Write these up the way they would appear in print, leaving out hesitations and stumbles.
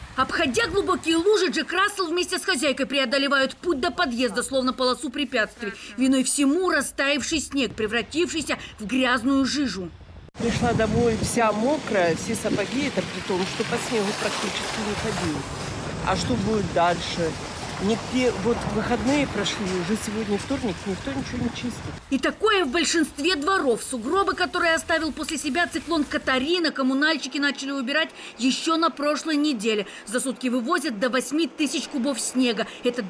Обходя глубокие лужи, Джек Рассел вместе с хозяйкой преодолевают путь до подъезда, словно полосу препятствий. Виной всему растаявший снег, превратившийся в грязную жижу. Пришла домой вся мокрая, все сапоги, это при том, что по снегу практически не ходил. А что будет дальше? Нигде, вот выходные прошли, уже сегодня вторник, никто ничего не чистит. И такое в большинстве дворов. Сугробы, которые оставил после себя циклон Катарина, коммунальщики начали убирать еще на прошлой неделе. За сутки вывозят до 8000 кубов снега. Это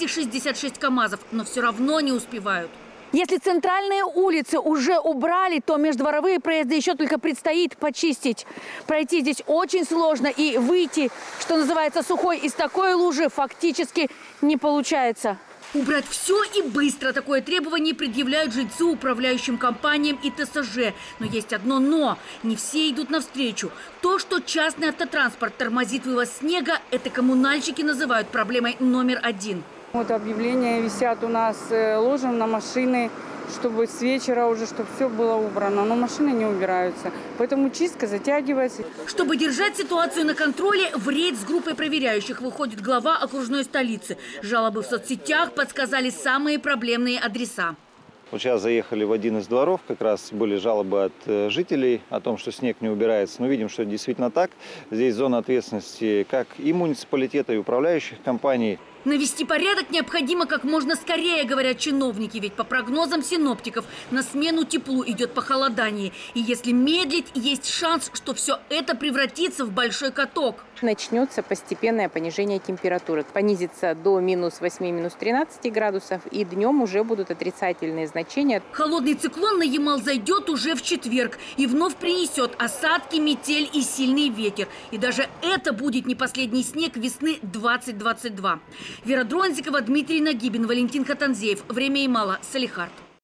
266 КАМАЗов, но все равно не успевают. Если центральные улицы уже убрали, то междворовые проезды еще только предстоит почистить. Пройти здесь очень сложно и выйти, что называется, сухой из такой лужи фактически не получается. Убрать все и быстро. Такое требование предъявляют жильцы управляющим компаниям и ТСЖ. Но есть одно «но». Не все идут навстречу. То, что частный автотранспорт тормозит вывоз снега, это коммунальщики называют проблемой номер один. Вот объявления висят у нас, ложим на машины, чтобы с вечера уже, чтобы все было убрано. Но машины не убираются, поэтому чистка затягивается. Чтобы держать ситуацию на контроле, в рейд с группой проверяющих выходит глава окружной столицы. Жалобы в соцсетях подсказали самые проблемные адреса. Вот сейчас заехали в один из дворов, как раз были жалобы от жителей о том, что снег не убирается. Но видим, что это действительно так. Здесь зона ответственности как и муниципалитета, и управляющих компаний. Навести порядок необходимо как можно скорее, говорят чиновники. Ведь по прогнозам синоптиков на смену теплу идет похолодание. И если медлить, есть шанс, что все это превратится в большой каток. Начнется постепенное понижение температуры. Понизится до -8, -13 градусов. И днем уже будут отрицательные значения. Холодный циклон на Ямал зайдет уже в четверг. И вновь принесет осадки, метель и сильный ветер. И даже это будет не последний снег весны 2022. Вера Дронзикова, Дмитрий Нагибин, Валентин Хатанзеев. Время Ямала. Салехард.